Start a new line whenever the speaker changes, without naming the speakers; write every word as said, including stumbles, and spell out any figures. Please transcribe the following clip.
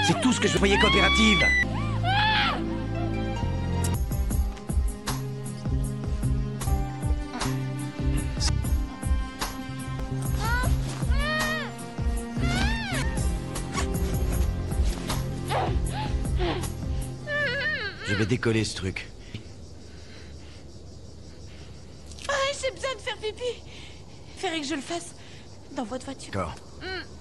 C'est tout ce que je voyais coopérative. Je vais décoller ce truc.
Ah, j'ai besoin de faire pipi. Faudrait que je le fasse dans votre voiture.
D'accord.
Mm.